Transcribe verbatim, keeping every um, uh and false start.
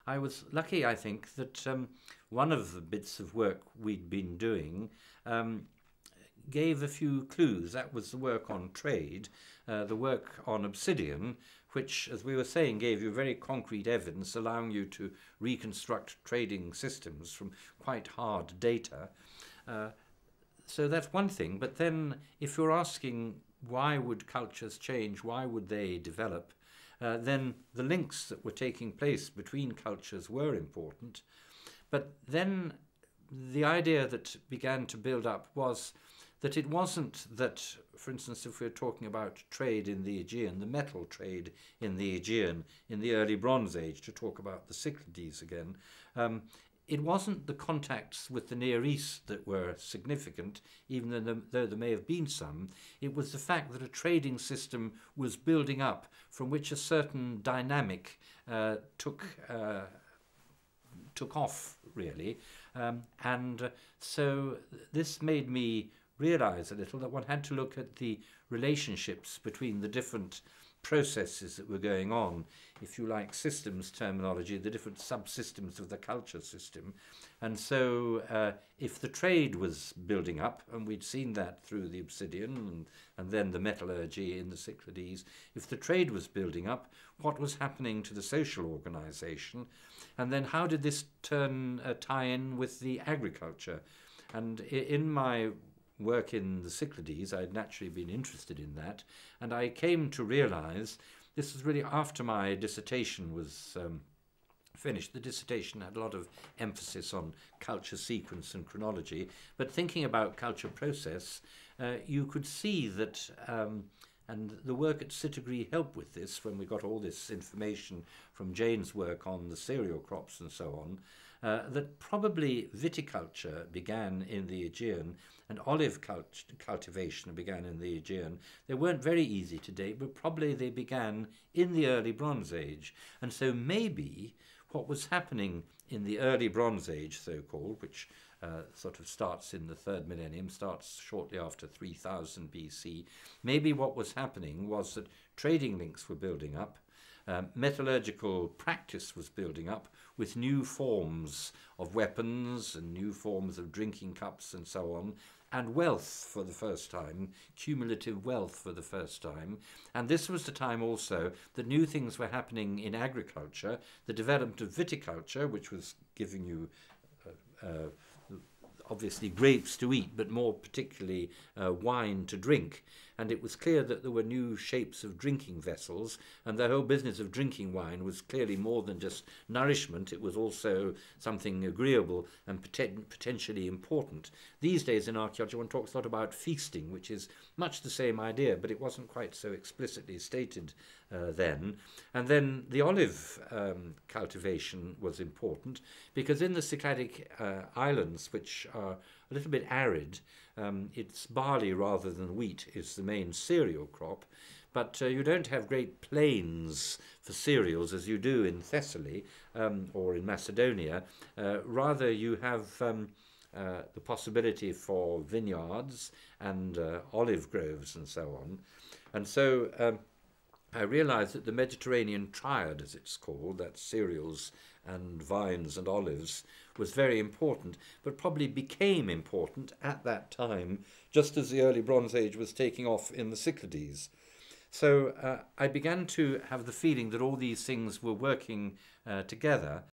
I was lucky, I think, that um, one of the bits of work we'd been doing um, gave a few clues. That was the work on trade, uh, the work on obsidian, which, as we were saying, gave you very concrete evidence, allowing you to reconstruct trading systems from quite hard data. Uh, so that's one thing. But then if you're asking why would cultures change, why would they develop, uh, then the links that were taking place between cultures were important. But then the idea that began to build up was that it wasn't that, for instance, if we're talking about trade in the Aegean, the metal trade in the Aegean in the early Bronze Age, to talk about the Cyclades again, um, it wasn't the contacts with the Near East that were significant, even though there, though there may have been some. It was the fact that a trading system was building up from which a certain dynamic uh, took uh, took off, really. Um, and uh, so this made me realize a little that one had to look at the relationships between the different processes that were going on, if you like, systems terminology, the different subsystems of the culture system. And so uh, if the trade was building up, and we'd seen that through the obsidian and, and then the metallurgy in the Cyclades, if the trade was building up, what was happening to the social organization? And then how did this turn uh, tie in with the agriculture? And in my work in the Cyclades, I'd naturally been interested in that, and I came to realize, this was really after my dissertation was um, finished. The dissertation had a lot of emphasis on culture sequence and chronology, but thinking about culture process, uh, you could see that, um, and the work at Sitagroi helped with this, when we got all this information from Jane's work on the cereal crops and so on, uh, that probably viticulture began in the Aegean and olive cult cultivation began in the Aegean. They weren't very easy to date, but probably they began in the early Bronze Age. And so maybe what was happening in the early Bronze Age, so-called, which uh, sort of starts in the third millennium, starts shortly after three thousand B C, maybe what was happening was that trading links were building up, Um, metallurgical practice was building up with new forms of weapons and new forms of drinking cups and so on, and wealth for the first time, cumulative wealth for the first time. And this was the time also that new things were happening in agriculture, the development of viticulture, which was giving you uh, uh, obviously grapes to eat, but more particularly uh, wine to drink. And it was clear that there were new shapes of drinking vessels, and the whole business of drinking wine was clearly more than just nourishment. It was also something agreeable and poten potentially important. These days in archaeology one talks a lot about feasting, which is much the same idea, but it wasn't quite so explicitly stated uh, then. And then the olive um, cultivation was important, because in the Cycladic uh, Islands, which are a little bit arid, um, it's barley rather than wheat is the main cereal crop, but uh, you don't have great plains for cereals as you do in Thessaly um, or in Macedonia. Uh, rather you have um, uh, the possibility for vineyards and uh, olive groves and so on. And so um, I realized that the Mediterranean triad, as it's called, that's cereals and vines and olives, was very important, but probably became important at that time, just as the early Bronze Age was taking off in the Cyclades. So uh, I began to have the feeling that all these things were working uh, together.